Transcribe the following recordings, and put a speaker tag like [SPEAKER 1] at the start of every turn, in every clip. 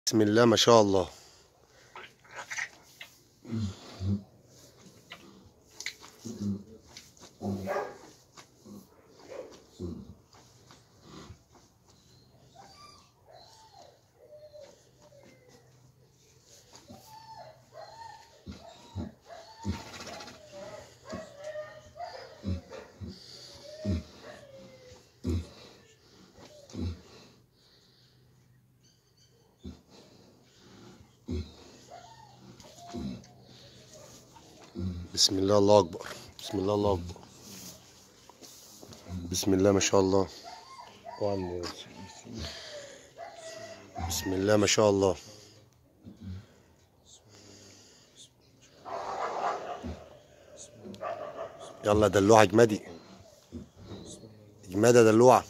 [SPEAKER 1] بسم الله ما شاء الله. بسم الله الله أكبر. بسم الله الله أكبر. بسم الله ما شاء الله. بسم الله ما شاء الله. يلا دلوعة اجمدي. اجمدي يا دلوعة.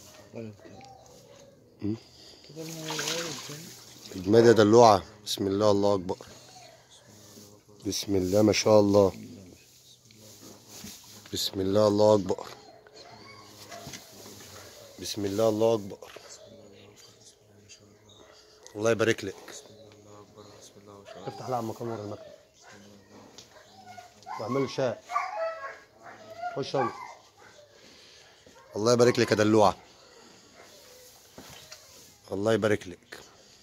[SPEAKER 1] اجمدي يا دلوعة. بسم الله الله أكبر. بسم الله ما شاء الله. بسم الله الله أكبر. بسم الله الله أكبر. الله يبارك لك. افتح لها مكان ورا المكتب واعمل شاي. خش انت. الله يبارك لك يا دلوعة. الله يبارك لك.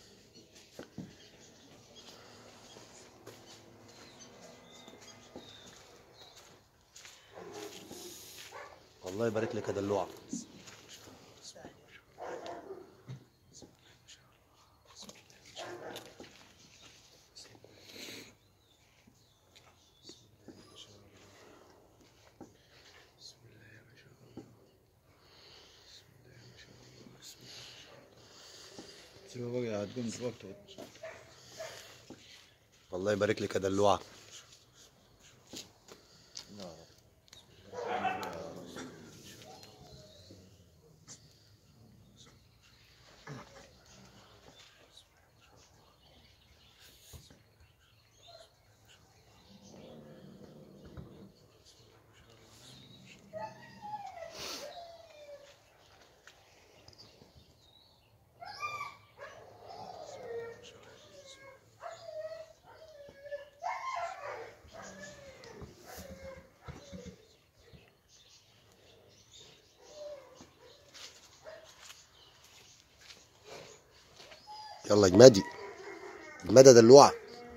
[SPEAKER 1] الله يبارك لك يا دلوعة. الله يبارك لك يا دلوعة. يلا اجمدي. اجمدي يا دلوعة.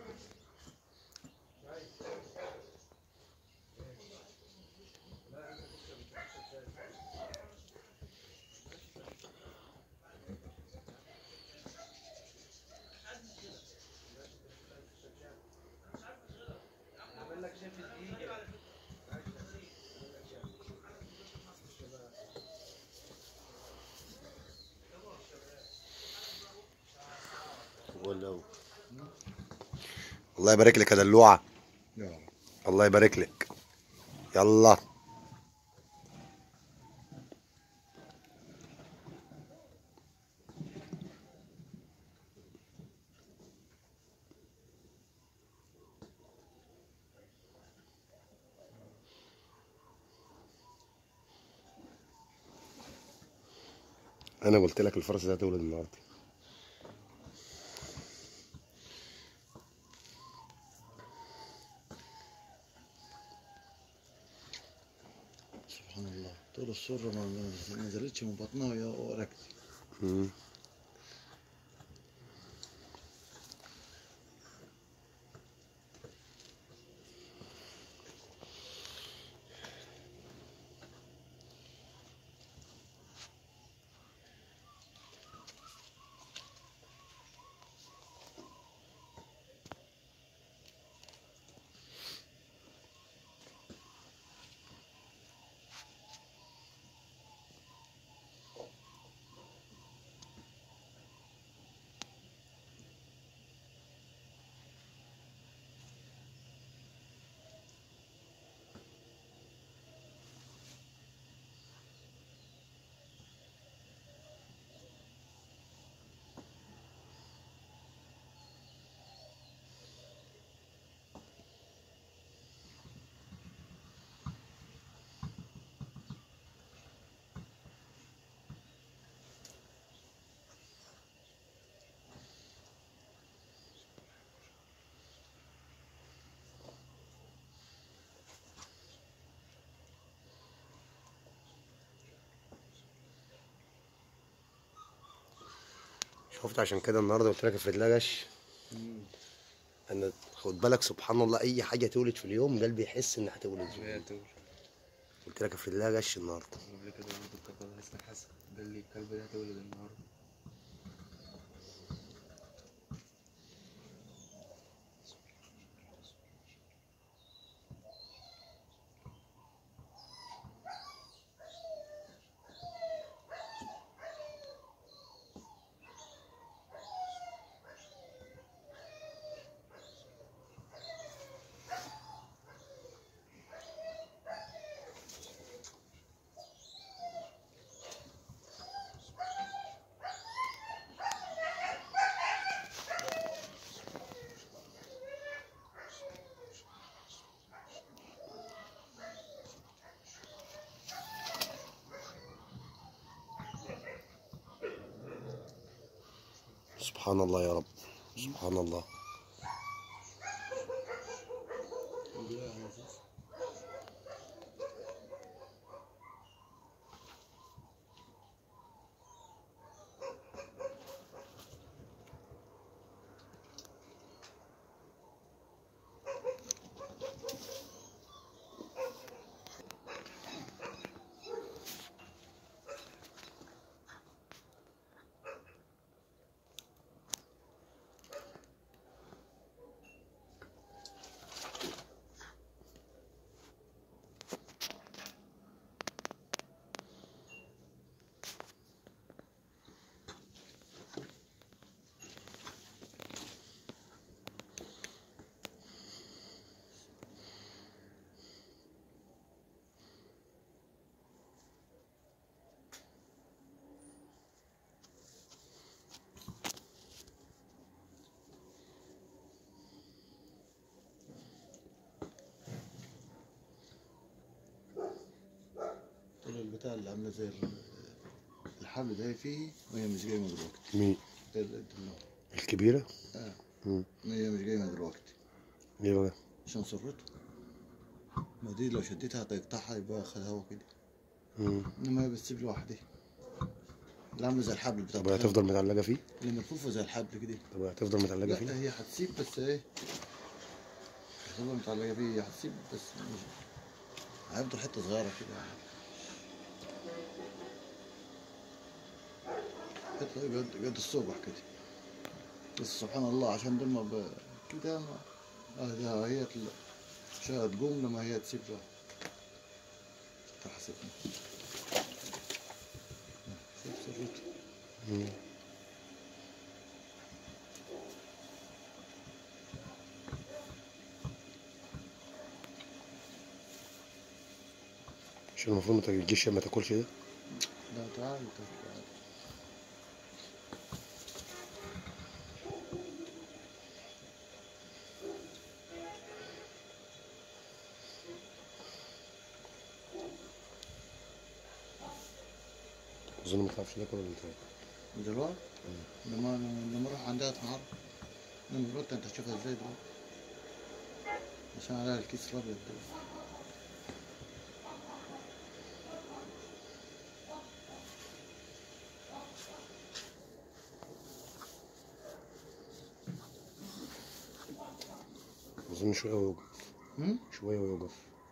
[SPEAKER 1] الله يبارك لك يا دلوعة. الله يبارك لك. يلا انا قلت لك الفرصه دي هتولد النهارده.
[SPEAKER 2] سبحان الله، طول السرة ما نزلتش من بطنها يا وركت.
[SPEAKER 1] شفت عشان كده النهارده قلت لك افرد لها جش. انا خد بالك سبحان الله اي حاجه تولد في اليوم قلبي يحس انها هتولد.
[SPEAKER 2] هي تقول
[SPEAKER 1] قلت لك افرد لها جش النهارده.
[SPEAKER 2] قبل كده برضه الدكتور حسن قال لي الكلب ده هتولد النهارده.
[SPEAKER 1] سبحان الله يا رب. سبحان الله.
[SPEAKER 2] طول البتاع اللي عامله زي الحبل ده فيه وهي مش جايه من دلوقتي.
[SPEAKER 1] مين؟
[SPEAKER 2] الدماغ.
[SPEAKER 1] الكبيره؟
[SPEAKER 2] اه
[SPEAKER 1] مم.
[SPEAKER 2] هي مش جايه من دلوقتي
[SPEAKER 1] ليه بقى؟
[SPEAKER 2] عشان صرته. ما دي لو شديتها هتقطعها يبقى خد هوا كده.
[SPEAKER 1] مم.
[SPEAKER 2] انما هي بتسيب لوحدها. اللي عامله زي الحبل بتاع
[SPEAKER 1] طب هي هتفضل متعلقه فيه؟
[SPEAKER 2] اللي ملفوفه زي الحبل كده.
[SPEAKER 1] طب هي هتفضل متعلقه
[SPEAKER 2] لا
[SPEAKER 1] فيه؟
[SPEAKER 2] هي هتسيب بس ايه، هتفضل متعلقه فيه. هي هتسيب بس مش هيفضل حته صغيره كده يعني. حته قد الصبح كده. بس سبحان الله عشان دول ما كده ما هي شاهد تقوم لما هي تسيب لها. تحسبنا شوف سرته.
[SPEAKER 1] مم. مش المفروض ما تجيش ما تاكلش ده؟
[SPEAKER 2] لا تعال تعال.
[SPEAKER 1] اظن ما تعرفش تاكل ولا انت؟
[SPEAKER 2] دلوقتي لما اروح عندها اتنهار. لما دلوقتي انت هتشوفها ازاي دلوقتي عشان عليها الكيس الابيض ده.
[SPEAKER 1] اظن شويه ويوقف. شويه ويوقف.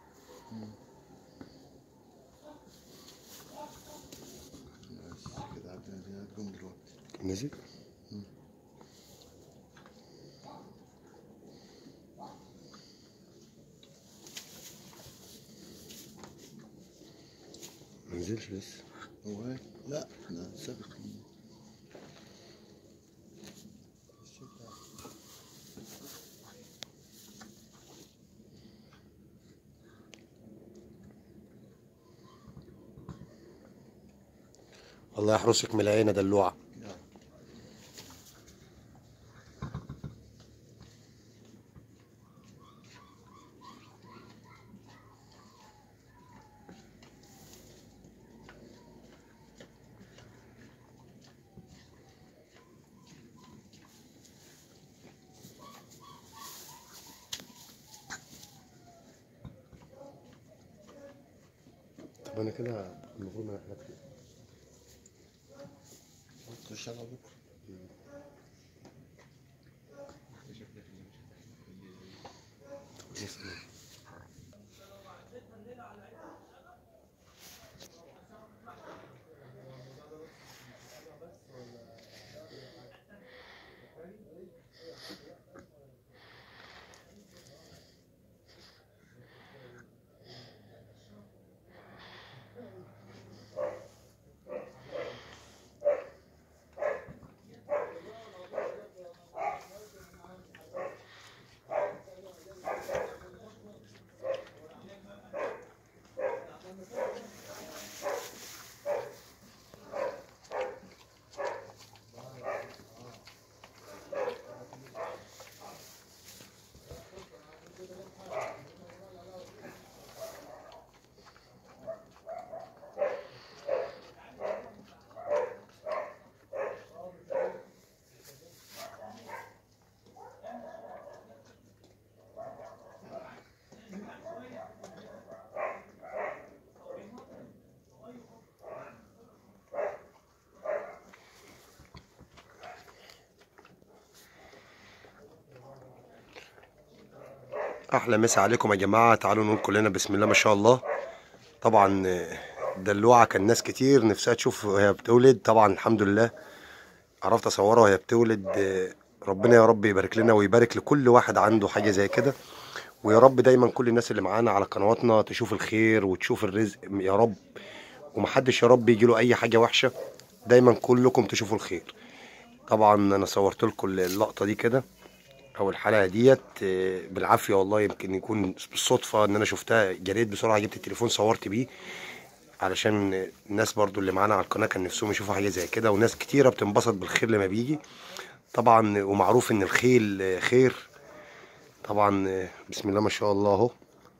[SPEAKER 2] بس كده عدنا هتقوم دلوقتي.
[SPEAKER 1] نزل؟ منزلش لسه.
[SPEAKER 2] هو ايه؟ لا لا ثابت.
[SPEAKER 1] الله يحرسك من العين دلوعه. طب انا كده المفروض ما احتاج
[SPEAKER 2] تخش على بكره.
[SPEAKER 1] احلى مسا عليكم يا جماعه. تعالوا نقول كلنا بسم الله ما شاء الله. طبعا دلوعه كان ناس كتير نفسها تشوف وهي بتولد. طبعا الحمد لله عرفت اصورها وهي بتولد. ربنا يا رب يبارك لنا ويبارك لكل واحد عنده حاجه زي كده، ويا رب دايما كل الناس اللي معانا على قنواتنا تشوف الخير وتشوف الرزق يا رب، ومحدش يا رب يجيله اي حاجه وحشه، دايما كلكم تشوفوا الخير. طبعا انا صورت لكم اللقطه دي كده او الحلقه ديت بالعافيه والله، يمكن يكون بالصدفه ان انا شفتها جريت بسرعه جبت التليفون صورت بيه، علشان الناس برضو اللي معانا على القناه كان نفسهم يشوفوا حاجه زي كده، وناس كتيره بتنبسط بالخير لما بيجي. طبعا ومعروف ان الخيل خير. طبعا بسم الله ما شاء الله اهو.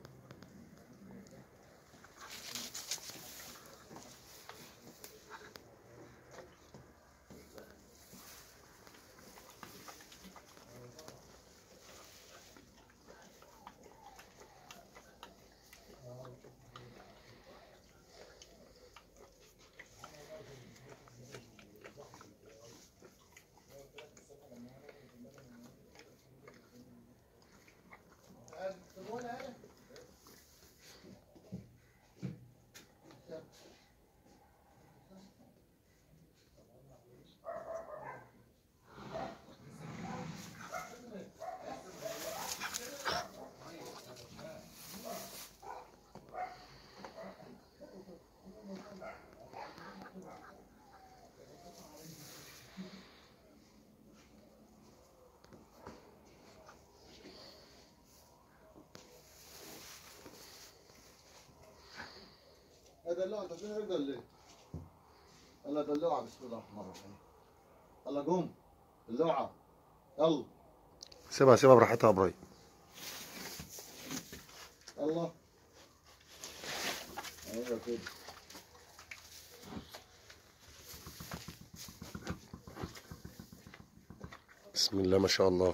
[SPEAKER 2] دلوعة انت شنو يقول لي؟ يلا دلوعة بسم الله الرحمن الرحيم. يلا قوم دلوعة يلا.
[SPEAKER 1] سيبها براحتها يا ابراهيم.
[SPEAKER 2] يلا ايوه كده.
[SPEAKER 1] بسم الله ما شاء الله.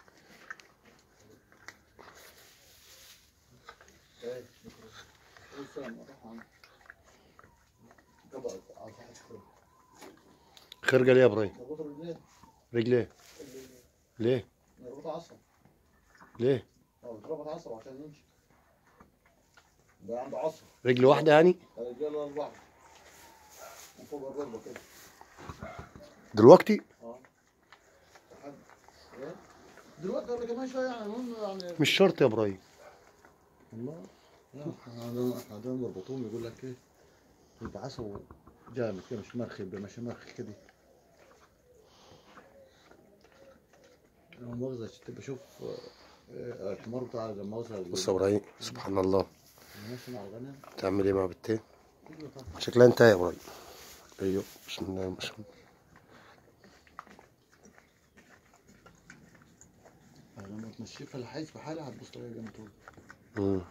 [SPEAKER 1] خرجه ليه يا ابراهيم؟ رجليه ليه؟
[SPEAKER 2] نربطها عصب.
[SPEAKER 1] ليه؟
[SPEAKER 2] بتربط عصب عشان يمشي. ده عنده عصب.
[SPEAKER 1] رجل واحده يعني؟
[SPEAKER 2] الرجاله البعض. من فوق الركبه كده.
[SPEAKER 1] دلوقتي؟
[SPEAKER 2] دلوقتي ولا كمان شويه يعني المهم يعني.
[SPEAKER 1] مش شرط يا ابراهيم.
[SPEAKER 2] والله لا احنا عندنا مربوطون يقول لك ايه؟ يبقى عصبه جامد كده مش مرخي مش مرخي كده. انا مؤاخذة عشان بشوف الحمار بتاع الموزة.
[SPEAKER 1] بص يا ابراهيم سبحان الله.
[SPEAKER 2] ماشي مع الغنم.
[SPEAKER 1] تعمل ايه مع بنتين؟ شكلها انتهى يا ابراهيم. ايوه بسم الله ما شاء الله.
[SPEAKER 2] لما تمشيه في الحيز بحالها هتبص تلاقيها جنب طول.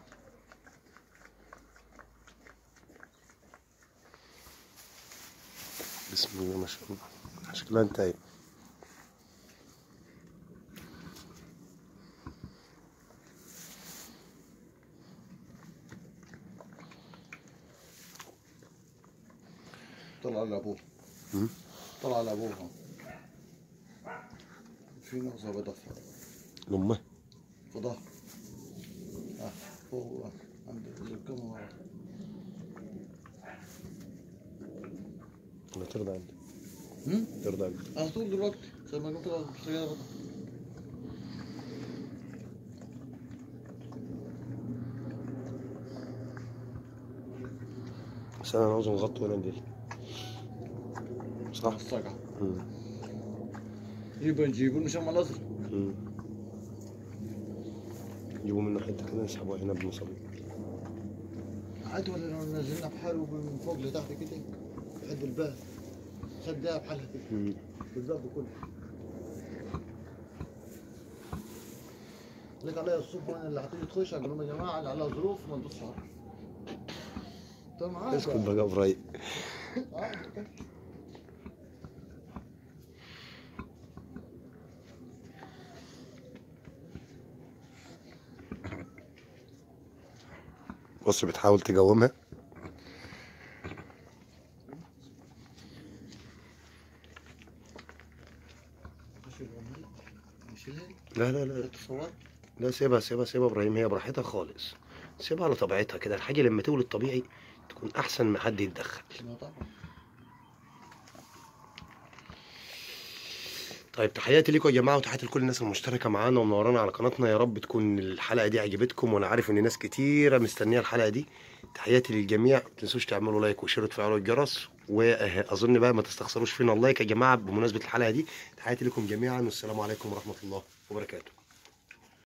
[SPEAKER 1] بسم الله ما شاء الله. شكلها انتهى.
[SPEAKER 2] طلع لابوه. طلع لابوها. في نغزة بضفها.
[SPEAKER 1] لأمه؟
[SPEAKER 2] في ظهر. فوق عند الكم ورا.
[SPEAKER 1] ولا ترضى عندي؟ ترضى عندي؟
[SPEAKER 2] على طول دلوقتي زي ما قلت لك بالسيارة.
[SPEAKER 1] بس انا عاوز نغطي هنا دي صح؟
[SPEAKER 2] الصقعة. يبقى نجيبه مشان ما الازرق.
[SPEAKER 1] يجيبوا منه حته كده يسحبوها هنا بمصابيح.
[SPEAKER 2] عادي ولا لو نزلنا بحاله من فوق لتحت كده لحد الباب خدها بحالها كده بالباب كله. لك عليا الصبح وانا اللي هتيجي تخش اقول لهم يا جماعه اللي عليها ظروف ما ندوسش عليها. تمام.
[SPEAKER 1] اسكت بقى يا ابراهيم. بص بتحاول تجومها. لا لا لا
[SPEAKER 2] تصور
[SPEAKER 1] لا سيبها سيبها سيبها ابراهيم، هي براحتها خالص، سيبها على طبيعتها كده. الحاجه لما تولد طبيعي تكون احسن ما حد يتدخل.
[SPEAKER 2] لا طبعا.
[SPEAKER 1] طيب تحياتي ليكم يا جماعه، وتحياتي لكل الناس المشتركه معانا ومنورانا على قناتنا. يا رب تكون الحلقه دي عجبتكم، وانا عارف ان ناس كتيره مستنيه الحلقه دي. تحياتي للجميع، ما تنسوش تعملوا لايك وشير وتفعلوا الجرس، واظن بقى ما تستخسروش فينا اللايك يا جماعه بمناسبه الحلقه دي. تحياتي لكم جميعا، والسلام عليكم ورحمه الله وبركاته.